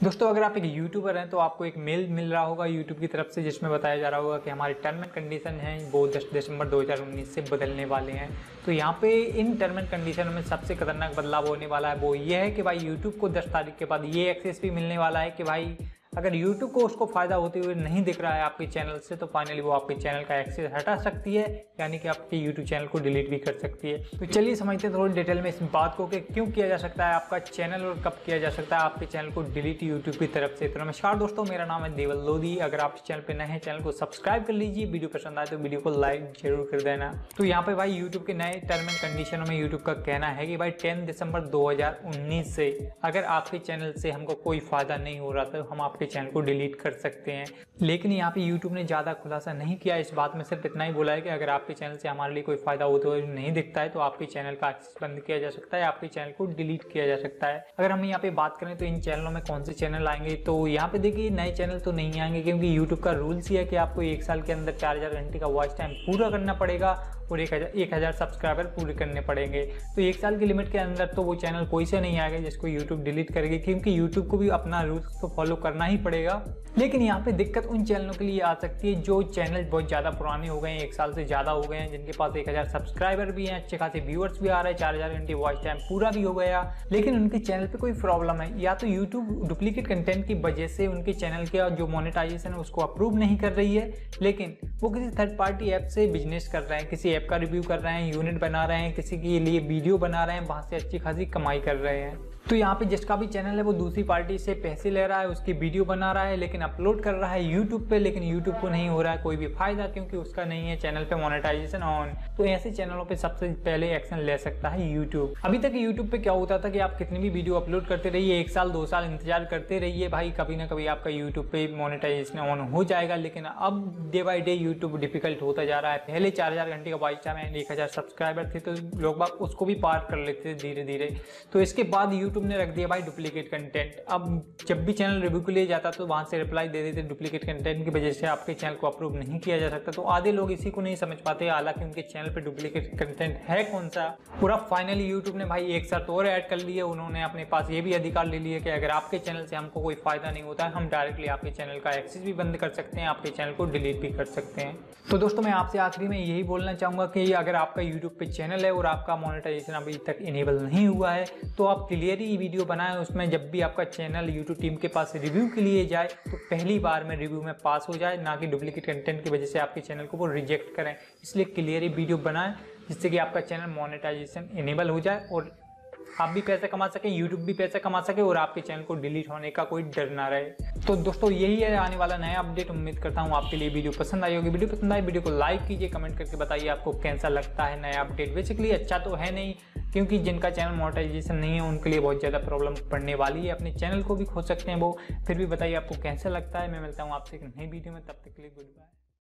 दोस्तों अगर आप एक यूट्यूबर हैं तो आपको एक मेल मिल रहा होगा यूट्यूब की तरफ से जिसमें बताया जा रहा होगा कि हमारे टर्म एंड कंडीशन हैं वो 10 दिसंबर 2019 से बदलने वाले हैं। तो यहाँ पे इन टर्म एंड कंडीशनों में सबसे खतरनाक बदलाव होने वाला है वो ये है कि भाई यूट्यूब को 10 तारीख के बाद ये एक्सेस भी मिलने वाला है कि भाई अगर यूट्यूब को उसको फायदा होते हुए नहीं दिख रहा है आपके चैनल से तो फाइनली वो आपके चैनल का एक्सेस हटा सकती है, यानी कि आपके यूट्यूब चैनल को डिलीट भी कर सकती है। तो चलिए समझते हैं थोड़ी डिटेल में इस बात को कि क्यों किया जा सकता है आपका चैनल और कब किया जा सकता है आपके चैनल को डिलीट यूट्यूब की तरफ से। तो नमस्कार दोस्तों, मेरा नाम है देवल लोधी। अगर आप इस चैनल पर नए हैं चैनल को सब्सक्राइब कर लीजिए, वीडियो पसंद आए तो वीडियो को लाइक जरूर कर देना। तो यहाँ पे भाई यूट्यूब के नए टर्म एंड कंडीशनों में यूट्यूब का कहना है कि भाई 10 दिसंबर 2019 से अगर आपके चैनल से हमको कोई फायदा नहीं हो रहा तो हम आपके चैनल को डिलीट कर सकते हैं। लेकिन यहाँ पे YouTube ने ज़्यादा खुलासा नहीं किया इस बात में, सिर्फ इतना ही बोला है कि अगर आपके चैनल से हमारे लिए कोई फायदा होते हुए नहीं दिखता है तो आपके चैनल का एक्सेस बंद किया जा सकता है, आपके चैनल को डिलीट किया जा सकता है। अगर हम यहाँ पे बात करें तो इन चैनलों में कौन से चैनल आएंगे, तो यहाँ पे देखिए नए चैनल तो नहीं आएंगे क्योंकि यूट्यूब का रूल्स ही है कि आपको 1 साल के अंदर 4000 घंटे का वॉच टाइम पूरा करना पड़ेगा और 1000 सब्सक्राइबर पूरे करने पड़ेंगे। तो 1 साल की लिमिट के अंदर तो वो चैनल कोई से नहीं आएगा जिसको यूट्यूब डिलीट करेगी, क्योंकि यूट्यूब को भी अपना रूल्स तो फॉलो करना ही पड़ेगा। लेकिन यहाँ पे दिक्कत उन चैनलों के लिए आ सकती है जो चैनल बहुत ज़्यादा पुराने हो गए हैं, 1 साल से ज़्यादा हो गए हैं, जिनके पास 1000 सब्सक्राइबर भी हैं, अच्छे खासे व्यूअर्स भी आ रहे हैं, 4000 घंटे वॉच टाइम पूरा भी हो गया, लेकिन उनके चैनल पे कोई प्रॉब्लम है। या तो यूट्यूब डुप्लीकेट कंटेंट की वजह से उनके चैनल के जो मोनेटाइजेशन है उसको अप्रूव नहीं कर रही है, लेकिन वो किसी थर्ड पार्टी ऐप से बिजनेस कर रहे हैं, किसी ऐप का रिव्यू कर रहे हैं, यूनिट बना रहे हैं, किसी के लिए वीडियो बना रहे हैं, वहाँ से अच्छी खासी कमाई कर रहे हैं। तो यहाँ पे जिसका भी चैनल है वो दूसरी पार्टी से पैसे ले रहा है, उसकी वीडियो बना रहा है, लेकिन अपलोड कर रहा है यूट्यूब पे, लेकिन यूट्यूब को नहीं हो रहा है कोई भी फायदा क्योंकि उसका नहीं है चैनल पे मोनेटाइजेशन ऑन। तो ऐसे चैनलों पे सबसे पहले एक्शन ले सकता है यूट्यूब। अभी तक यूट्यूब पे क्या होता था कि आप कितनी भी वीडियो अपलोड करते रहिए, 1 साल 2 साल इंतजार करते रहिए, भाई कभी ना कभी आपका यूट्यूब पे मोनेटाइजेशन ऑन हो जाएगा। लेकिन अब day by day YouTube difficult होता जा रहा है। पहले 4000 घंटे का वॉच टाइम एंड 1000 सब्सक्राइबर थे तो लोग बाग उसको भी पार कर लेते थे धीरे धीरे। तो इसके बाद यूट्यूब ने रख दिया भाई डुप्लीकेट कंटेंट। अब जब भी चैनल रिव्यू के लिए जाता तो वहां से रिप्लाई दे देते डुप्लीकेट कंटेंट की वजह से आपके चैनल को अप्रूव नहीं किया जा सकता। तो आधे लोग इसी को नहीं समझ पाते, हालांकि उनके चैनल पे डुप्लीकेट कंटेंट है कौन सा। पूरा फाइनली यूट्यूब ने भाई एक शर्त और ऐड कर ली है, उन्होंने अपने पास ये भी अधिकार ले लिया कि अगर आपके चैनल से हमको कोई फायदा नहीं होता है हम डायरेक्टली आपके चैनल का एक्सेस भी बंद कर सकते हैं, आपके चैनल को डिलीट भी कर सकते हैं। तो दोस्तों मैं आपसे आखिरी में यही बोलना चाहूंगा कि अगर आपका यूट्यूब पे चैनल है और आपका मोनेटाइजेशन अभी तक इनेबल नहीं हुआ है तो आप क्लियरली वीडियो बनाएं, उसमें जब भी आपका चैनल यूट्यूब टीम के पास रिव्यू के लिए जाए तो पहली बार में रिव्यू में पास हो जाए, ना कि डुप्लीकेट कंटेंट की वजह से आपके चैनल को वो रिजेक्ट करें। इसलिए क्लियरली वीडियो बनाएं जिससे कि आपका चैनल मोनेटाइजेशन इनेबल हो जाए और आप भी पैसा कमा सके, यूट्यूब भी पैसा कमा सके और आपके चैनल को डिलीट होने का कोई डर ना रहे। तो दोस्तों यही है आने वाला नया अपडेट। उम्मीद करता हूँ आपके लिए वीडियो पसंद आई होगी। वीडियो पसंद आई वीडियो को लाइक कीजिए, कमेंट करके बताइए आपको कैसा लगता है नया अपडेट। बेसिकली अच्छा तो है नहीं, क्योंकि जिनका चैनल मोनेटाइजेशन नहीं है उनके लिए बहुत ज़्यादा प्रॉब्लम पड़ने वाली है, अपने चैनल को भी खो सकते हैं वो। फिर भी बताइए आपको कैसा लगता है। मैं मिलता हूँ आपसे एक नई वीडियो में, तब तक के लिए गुड बाय।